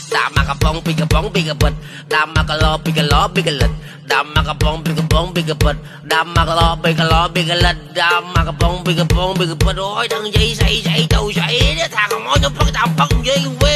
đam mà cái bật đam mà cái lo bị cái lật đam mà cái bong bị cái bật đam mà cái lo bị cái lật đam mà cái bong bị cái bật ôi thằng dây say đầu say thằng mối nó bắt đam bắt dây